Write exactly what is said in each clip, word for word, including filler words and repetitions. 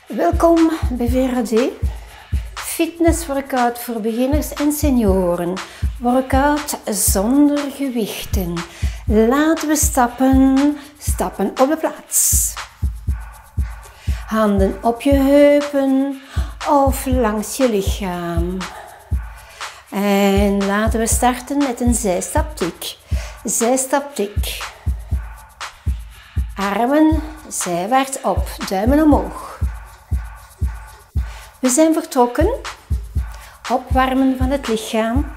Welkom bij V R D, fitness workout voor beginners en senioren. Workout zonder gewichten. Laten we stappen, stappen op de plaats. Handen op je heupen of langs je lichaam. En laten we starten met een zijstaptik. Zijstaptik. Armen zijwaarts op, duimen omhoog. We zijn vertrokken. Opwarmen van het lichaam.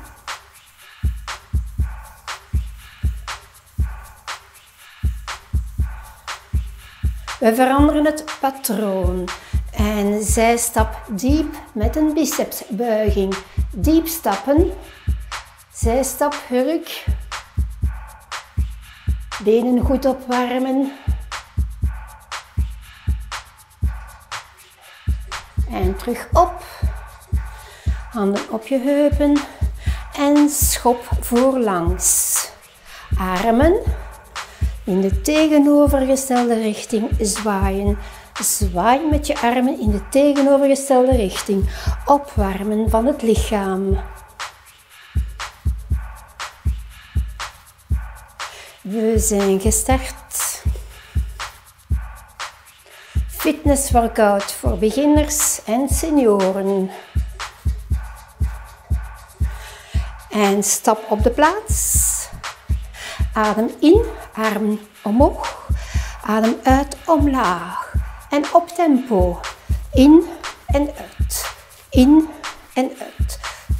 We veranderen het patroon. En zijstap diep met een bicepsbuiging. Diep stappen. Zijstap, hurk. Benen goed opwarmen. En terug op. Handen op je heupen. En schop voorlangs. Armen in de tegenovergestelde richting zwaaien. Zwaai met je armen in de tegenovergestelde richting. Opwarmen van het lichaam. We zijn gestart. Fitness workout voor beginners en senioren. En stap op de plaats. Adem in, armen omhoog. Adem uit, omlaag. En op tempo. In en uit. In en uit.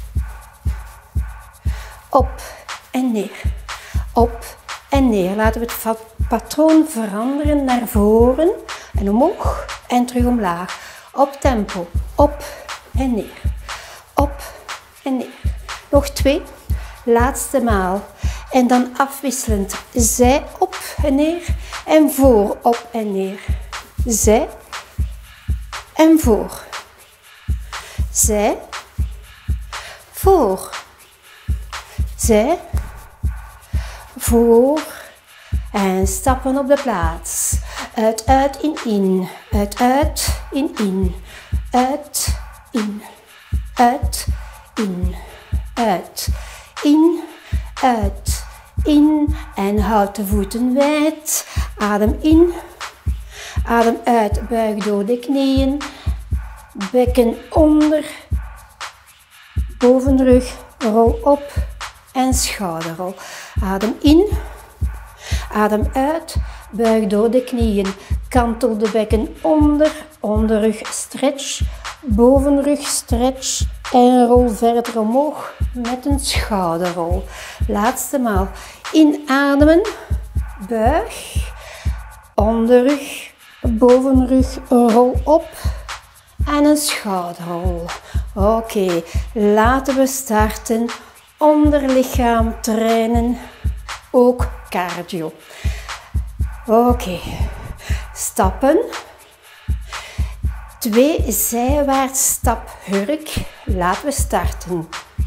Op en neer. Op en neer. Laten we het patroon veranderen naar voren. En omhoog en terug omlaag. Op tempo. Op en neer. Op en neer. Nog twee. Laatste maal. En dan afwisselend. Zij op en neer. En voor op en neer. Zij en voor. Zij. Voor. Zij. Voor. En stappen op de plaats. Uit, uit, in, in. Uit, uit, in, in. Uit, in. Uit, in. Uit, in. Uit, in. En houd de voeten wijd. Adem in. Adem uit. Buig door de knieën. Bekken onder. Bovenrug. Rol op. En schouderrol. Adem in. Adem uit. Buig door de knieën. Kantel de bekken onder. Onderrug stretch. Bovenrug stretch. En rol verder omhoog met een schouderrol. Laatste maal. Inademen. Buig. Onderrug. Bovenrug. Rol op. En een schouderrol. Oké. Okay. Laten we starten. Onderlichaam trainen. Ook cardio. Oké. Okay. Stappen. Twee zijwaarts stap hurk. Laten we starten.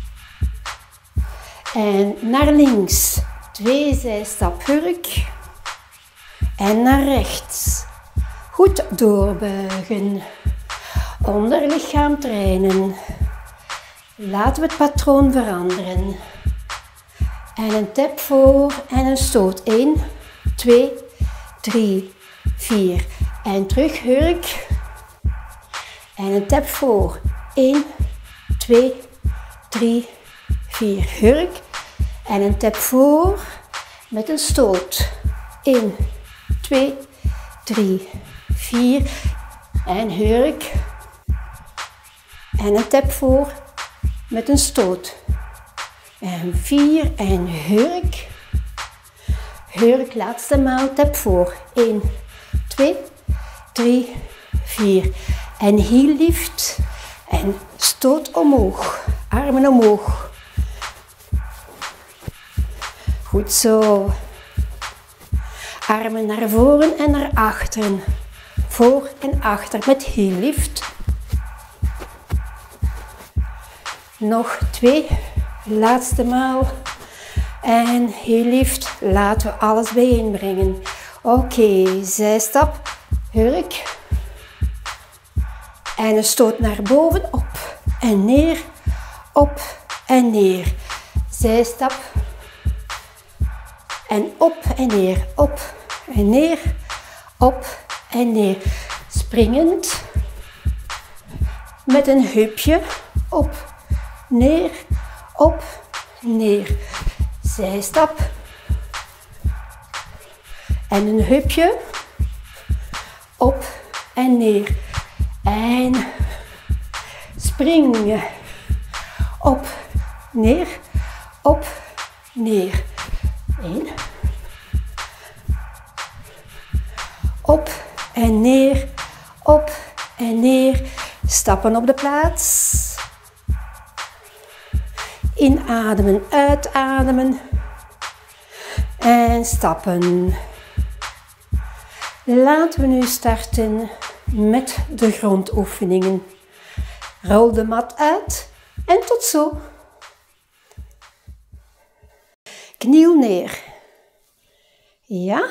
En naar links. Twee zijstap hurk. En naar rechts. Goed doorbuigen. Onderlichaam trainen. Laten we het patroon veranderen. En een tap voor en een stoot. één, twee, drie, vier. En terug hurk. En een tap voor. één, twee, drie, vier. Hurk. En een tap voor met een stoot. één, twee, drie, vier. En hurk. En een tap voor met een stoot. En vier. En hurk. Hurk. Laatste maal. Tap voor. één, twee, drie, vier. En heel lift. En stoot omhoog. Armen omhoog. Goed zo. Armen naar voren en naar achteren. Voor en achter met heel lift. Nog twee. Laatste maal. En heel lift. Laten we alles bijeenbrengen. Oké, okay, zijstap. Hurk. En een stoot naar boven, op en neer, op en neer. Zijstap. En op en neer, op en neer, op en neer. Springend. Met een hupje, op, neer, op, neer. Zijstap. En een hupje, op en neer. En springen. Op, neer, op, neer. Eén. Op en neer, op en neer. Stappen op de plaats. Inademen, uitademen. En stappen. Laten we nu starten met de grondoefeningen. Rol de mat uit en tot zo. Kniel neer. Ja.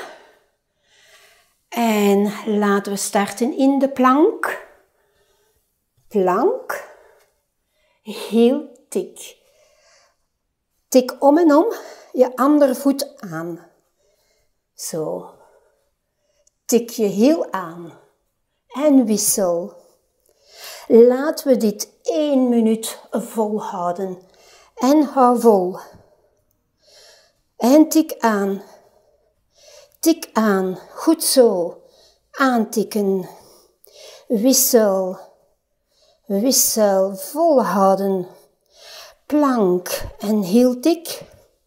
En laten we starten in de plank. Plank. Heel tik. Tik om en om je andere voet aan. Zo. Tik je heel aan. En wissel. Laten we dit één minuut volhouden. En hou vol. En tik aan. Tik aan. Goed zo. Aantikken. Wissel. Wissel. Volhouden. Plank. En heel tik.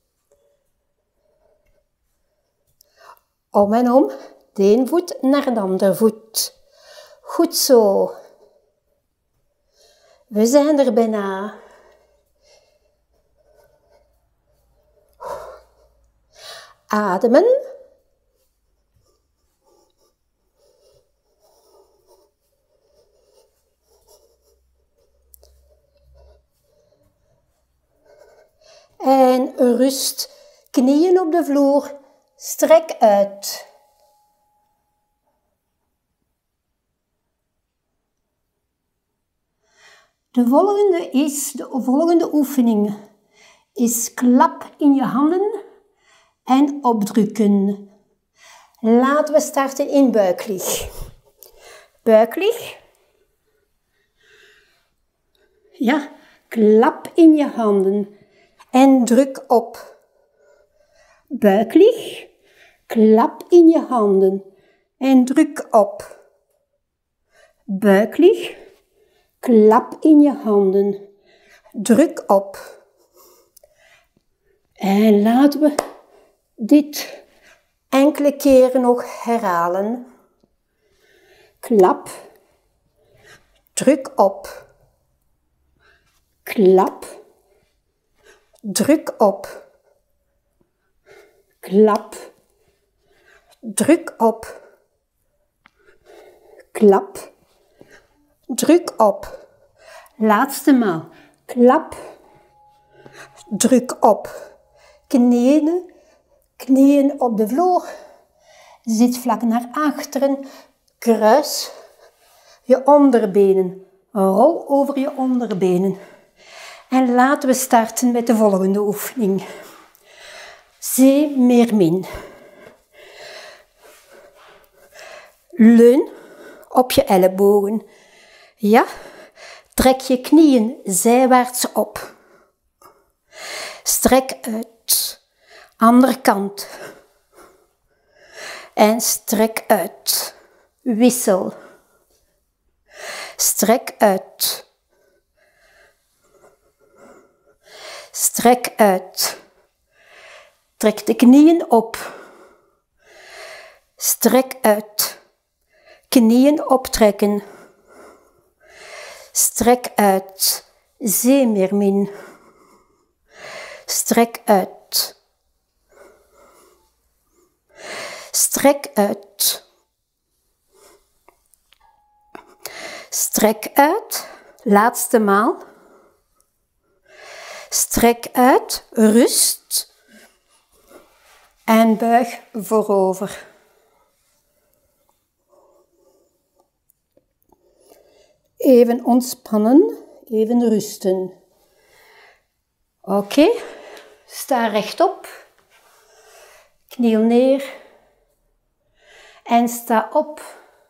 Om en om. De een voet naar de andere voet. Goed zo. We zijn er bijna. Ademen. En rust. Knieën op de vloer. Strek uit. De volgende is, de volgende oefening is klap in je handen en opdrukken. Laten we starten in buiklig. Buiklig. Ja, klap in je handen en druk op. Buiklig. Klap in je handen en druk op. Buiklig. Klap in je handen. Druk op. En laten we dit enkele keren nog herhalen. Klap. Druk op. Klap. Druk op. Klap. Druk op. Klap. Druk op. Laatste maal. Klap. Druk op. Knieën. Knieën op de vloer. Zit vlak naar achteren. Kruis je onderbenen. Rol over je onderbenen. En laten we starten met de volgende oefening. Zee meer min. Leun op je ellebogen. Ja, trek je knieën zijwaarts op. Strek uit. Andere kant. En strek uit. Wissel. Strek uit. Strek uit. Trek de knieën op. Strek uit. Knieën optrekken. Strek uit. Zeemeermin. Strek uit. Strek uit. Strek uit. Laatste maal. Strek uit. Rust. En buig voorover. Even ontspannen, even rusten. Oké, okay. Sta rechtop. Kniel neer. En sta op.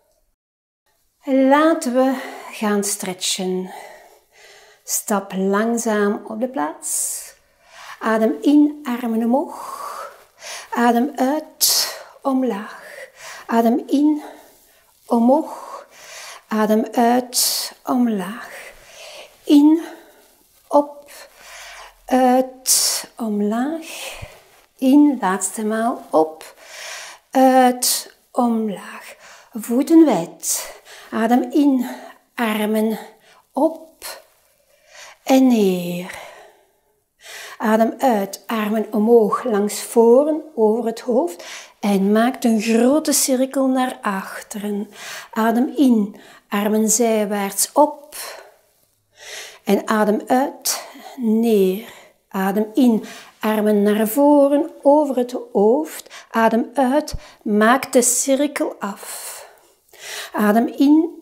Laten we gaan stretchen. Stap langzaam op de plaats. Adem in, armen omhoog. Adem uit, omlaag. Adem in, omhoog. Adem uit, omlaag. In, op, uit, omlaag. In, laatste maal, op, uit, omlaag. Voeten wijd. Adem in, armen op en neer. Adem uit, armen omhoog langs voren, over het hoofd. En maak een grote cirkel naar achteren. Adem in, armen zijwaarts op. En adem uit, neer. Adem in, armen naar voren, over het hoofd. Adem uit, maak de cirkel af. Adem in,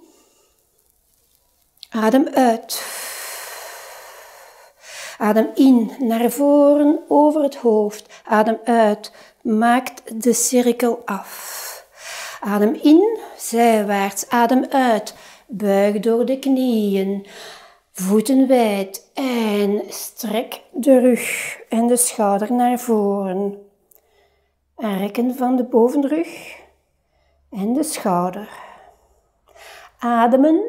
adem uit. Adem in, naar voren, over het hoofd. Adem uit, maak de cirkel af. Adem in, zijwaarts. Adem uit, buig door de knieën. Voeten wijd en strek de rug en de schouder naar voren. Rekken van de bovenrug en de schouder. Ademen.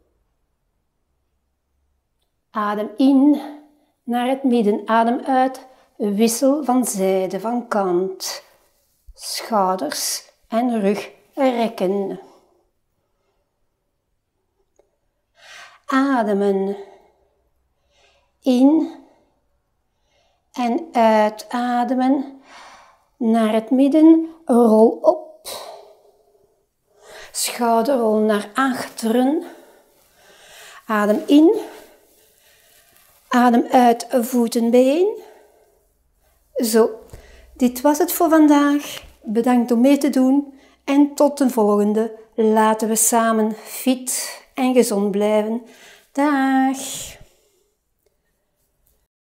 Adem in naar het midden. Adem uit. Wissel van zijde, van kant. Schouders en rug rekken. Ademen. In en uitademen. Naar het midden. Rol op. Schouderrol naar achteren. Adem in. Adem uit, voeten bijeen. Zo, dit was het voor vandaag. Bedankt om mee te doen en tot de volgende. Laten we samen fit en gezond blijven. Dag!